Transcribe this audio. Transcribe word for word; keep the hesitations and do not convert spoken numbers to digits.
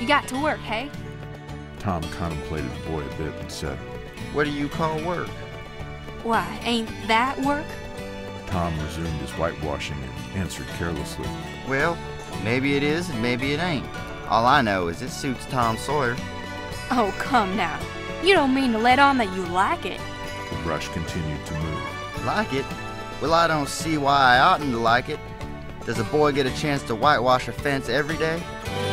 You got to work, hey? Tom contemplated the boy a bit and said, What do you call work? Why, ain't that work? Tom resumed his whitewashing and answered carelessly, Well, maybe it is and maybe it ain't. All I know is it suits Tom Sawyer. Oh, come now. You don't mean to let on that you like it. The brush continued to move. Like it? Well, I don't see why I oughtn't to like it. Does a boy get a chance to whitewash a fence every day?